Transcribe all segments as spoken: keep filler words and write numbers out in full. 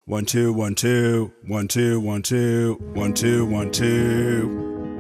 One, two, one, two, one, two, one, two, one, two, one, two.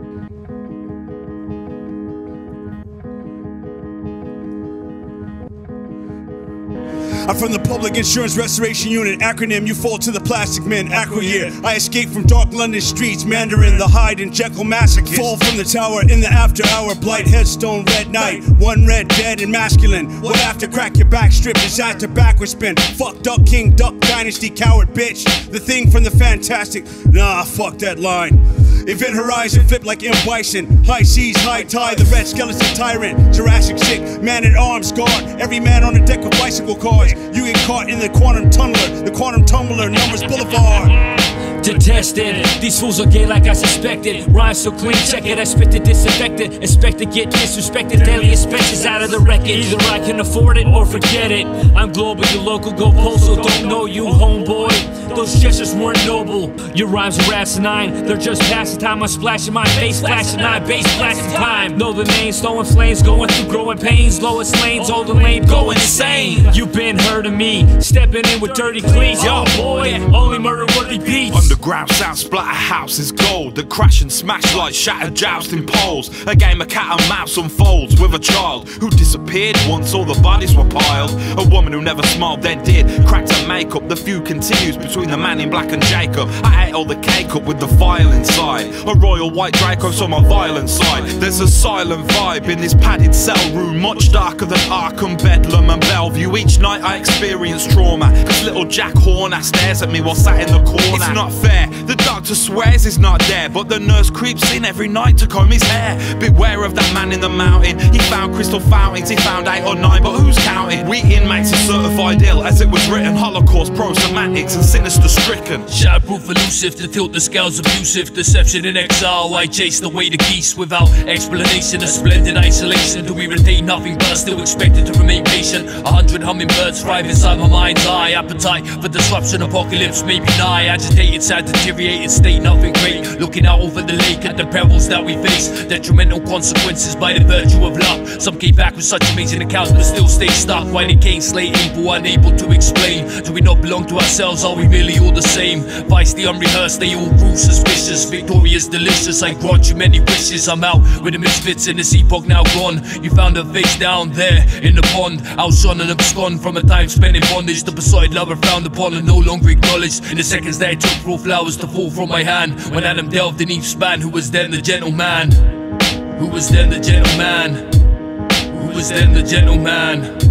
I'm from the Public Insurance Restoration Unit, acronym, you fall to the plastic men, Acro-Year. I escaped from dark London streets, Mandarin, the Hyde and Jekyll massacre. Fall from the tower in the after hour, blight, headstone, red night. One red, dead and masculine. What after crack your back, strip, disaster, backward spin. Fuck Duck King, Duck Dynasty, coward bitch. The thing from the Fantastic, nah, fuck that line. Event horizon, flip like M. Bison. High seas, high tide, the red skeleton tyrant. Jurassic sick, man at arms guard. Every man on a deck of bicycle cars. You get caught in the quantum tunneler, the quantum tumbler, Numbers Boulevard. Detested, these fools are gay like I suspected. Rhymes so clean, check it, I spit it disinfected. Expect to get disrespected, daily expenses out of the record. Either I can afford it or forget it. I'm global, you local, go postal, don't know you, homeboy. Those gestures weren't noble. Your rhymes are asinine, they're just passing time. I'm splashing my face, flashing my bass, flashing time. Know the names, throwing flames, going through growing pains. Lowest lanes, older lane, going insane. You've been heard of me, stepping in with dirty cleats. Yo boy, only murder worthy beats. Underground sound splatter house is gold. The crash and smash like shattered jousting poles. A game of cat and mouse unfolds with a child who disappeared once all the bodies were piled. A woman who never smiled then did, cracked her makeup. The feud continues between the man in black and Jacob. I ate all the cake up with the file inside. A royal white Draco's on my violent side. There's a silent vibe in this padded cell room, much darker than Arkham, Bedlam and Bellevue. Each night I experience trauma, cause little Jack Horner stares at me while sat in the corner. It's not fair, the doctor swears he's not there, but the nurse creeps in every night to comb his hair. Beware of that man in the mountain, he found crystal fountains, he found eight or nine, but who's counting? We inmates are certified ill, as it was written, Holocaust, pro-semantics and sinister stricken. Shotproof elusive to tilt the scales abusive, deception in exile. I chase the way to geese without explanation. A splendid isolation, do we retain nothing but still expected to remain patient? A hundred hummingbirds thrive inside my mind's eye. Appetite for disruption, apocalypse may be nigh. Agitated, sad, deteriorated state, nothing great. Looking out over the lake at the perils that we face. Detrimental consequences by the virtue of luck. Some came back with such amazing accounts but still stay stuck. Why they can't slay able, unable to explain. Do we not belong to ourselves, are we really all the same? Vice the unrehearsed, they all rule suspicious. Victorious, delicious, I grant you many wishes. I'm out with the misfits in this epoch now gone. You found her face down there in the pond, outshone and abscond from a time spent in bondage. The besotted lover found upon and no longer acknowledged. In the seconds that it took raw flowers to fall from my hand, when Adam delved in each span, who was then the gentleman? Who was then the gentleman? Who was then the gentleman?